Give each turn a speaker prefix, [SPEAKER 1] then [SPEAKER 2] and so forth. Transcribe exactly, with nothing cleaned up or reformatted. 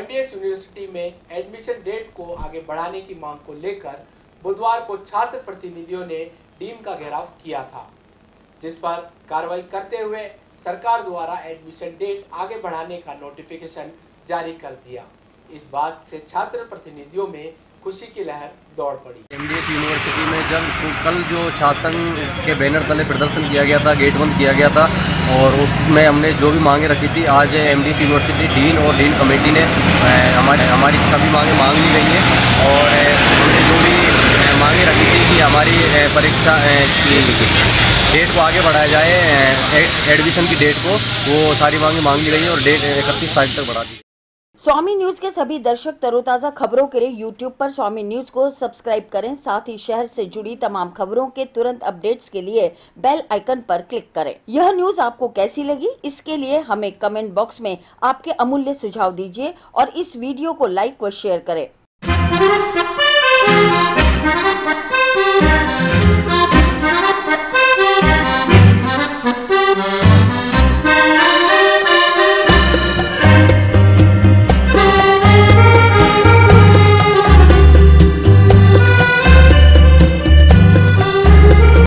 [SPEAKER 1] MDS university में admission date को आगे बढ़ाने की मांग को लेकर बुधवार को छात्र प्रतिनिधियों ने डीन का घेराव किया था, जिस पर कार्रवाई करते हुए सरकार द्वारा एडमिशन डेट आगे बढ़ाने का नोटिफिकेशन जारी कर दिया। इस बात से छात्र प्रतिनिधियों में खुशी की लहर दौड़ पड़ी।
[SPEAKER 2] एमडीएस यूनिवर्सिटी में जब कल जो छात्र संघ के बैनर तले प्रदर्शन किया गया था, गेट बंद किया गया था और उसमें हमने जो भी मांगे रखी थी, आज एमडीएस यूनिवर्सिटी डीन और डीन कमेटी ने हमारे हमारी सभी मांगे मांग ली गई हैं और हमने जो भी मांगे रखी थी कि हमारी परीक्षा की डेट को आगे बढ़ाया जाए, एडमिशन की डेट को, वो सारी मांगे मांग ली गई है और डेट इकतीस तारीख तक बढ़ा दी।
[SPEAKER 3] स्वामी न्यूज के सभी दर्शक तरोताजा खबरों के लिए यूट्यूब पर स्वामी न्यूज को सब्सक्राइब करें। साथ ही शहर से जुड़ी तमाम खबरों के तुरंत अपडेट्स के लिए बेल आइकन पर क्लिक करें। यह न्यूज आपको कैसी लगी, इसके लिए हमें कमेंट बॉक्स में आपके अमूल्य सुझाव दीजिए और इस वीडियो को लाइक व शेयर करें।